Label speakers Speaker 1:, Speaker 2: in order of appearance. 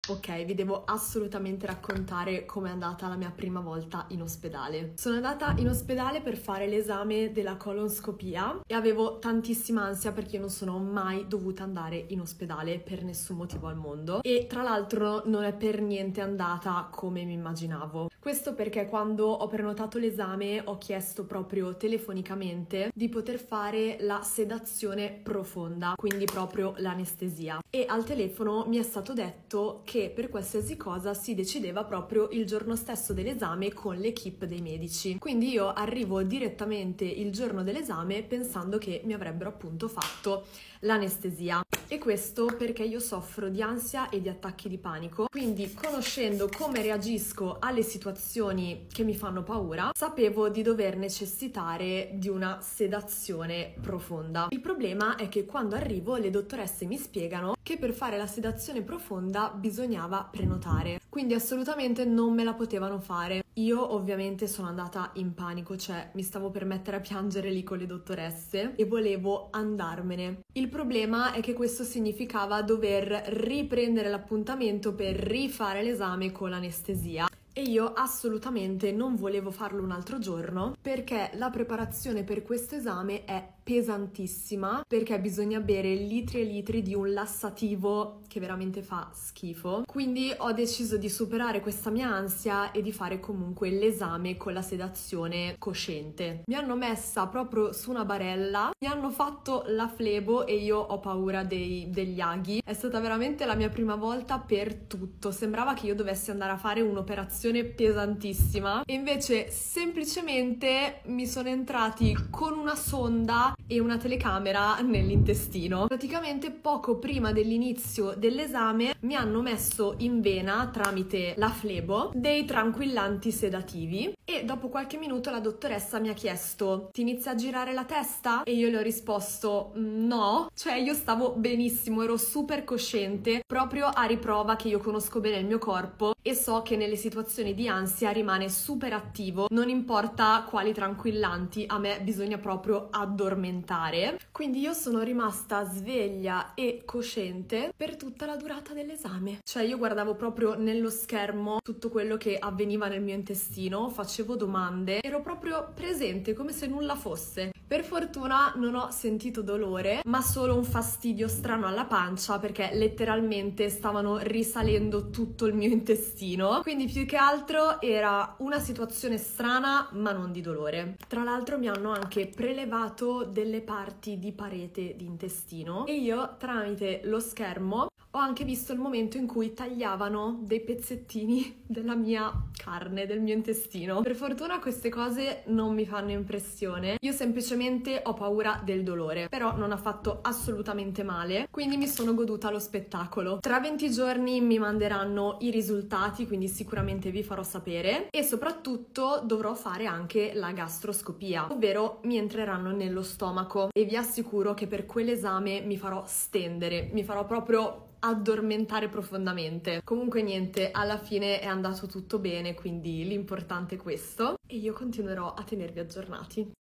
Speaker 1: Ok, vi devo assolutamente raccontare com'è andata la mia prima volta in ospedale. Sono andata in ospedale per fare l'esame della colonscopia e avevo tantissima ansia perché io non sono mai dovuta andare in ospedale per nessun motivo al mondo e tra l'altro non è per niente andata come mi immaginavo. Questo perché quando ho prenotato l'esame ho chiesto proprio telefonicamente di poter fare la sedazione profonda, quindi proprio l'anestesia. E al telefono mi è stato detto che per qualsiasi cosa si decideva proprio il giorno stesso dell'esame con l'equipe dei medici. Quindi io arrivo direttamente il giorno dell'esame pensando che mi avrebbero appunto fatto l'anestesia. E questo perché io soffro di ansia e di attacchi di panico, quindi conoscendo come reagisco alle situazioni che mi fanno paura, sapevo di dover necessitare di una sedazione profonda. Il problema è che quando arrivo le dottoresse mi spiegano che per fare la sedazione profonda bisognava prenotare, quindi assolutamente non me la potevano fare. Io ovviamente sono andata in panico, cioè mi stavo per mettere a piangere lì con le dottoresse e volevo andarmene. Il problema è che questo significava dover riprendere l'appuntamento per rifare l'esame con l'anestesia. E io assolutamente non volevo farlo un altro giorno perché la preparazione per questo esame è pesantissima, perché bisogna bere litri e litri di un lassativo che veramente fa schifo. Quindi ho deciso di superare questa mia ansia e di fare comunque l'esame con la sedazione cosciente. Mi hanno messa proprio su una barella, mi hanno fatto la flebo e io ho paura degli aghi. È stata veramente la mia prima volta per tutto. Sembrava che io dovessi andare a fare un'operazione pesantissima e invece semplicemente mi sono entrati con una sonda e una telecamera nell'intestino. Praticamente poco prima dell'inizio dell'esame mi hanno messo in vena tramite la flebo dei tranquillanti sedativi e dopo qualche minuto la dottoressa mi ha chiesto: ti inizia a girare la testa? E io le ho risposto no, cioè io stavo benissimo, ero super cosciente, proprio a riprova che io conosco bene il mio corpo e so che nelle situazioni di ansia rimane super attivo, non importa quali tranquillanti, a me bisogna proprio addormentare. Quindi io sono rimasta sveglia e cosciente per tutta la durata dell'esame. Cioè io guardavo proprio nello schermo tutto quello che avveniva nel mio intestino, facevo domande, ero proprio presente come se nulla fosse. Per fortuna non ho sentito dolore, ma solo un fastidio strano alla pancia perché letteralmente stavano risalendo tutto il mio intestino. Quindi più che altro era una situazione strana, ma non di dolore. Tra l'altro mi hanno anche prelevato delle parti di parete di intestino e io tramite lo schermo ho anche visto il momento in cui tagliavano dei pezzettini della mia carne, del mio intestino. Per fortuna queste cose non mi fanno impressione, io semplicemente ho paura del dolore, però non ha fatto assolutamente male, quindi mi sono goduta lo spettacolo. Tra 20 giorni mi manderanno i risultati, quindi sicuramente vi farò sapere e soprattutto dovrò fare anche la gastroscopia, ovvero mi entreranno nello stomaco e vi assicuro che per quell'esame mi farò stendere, mi farò proprio addormentare profondamente. Comunque niente, alla fine è andato tutto bene, quindi l'importante è questo e io continuerò a tenervi aggiornati.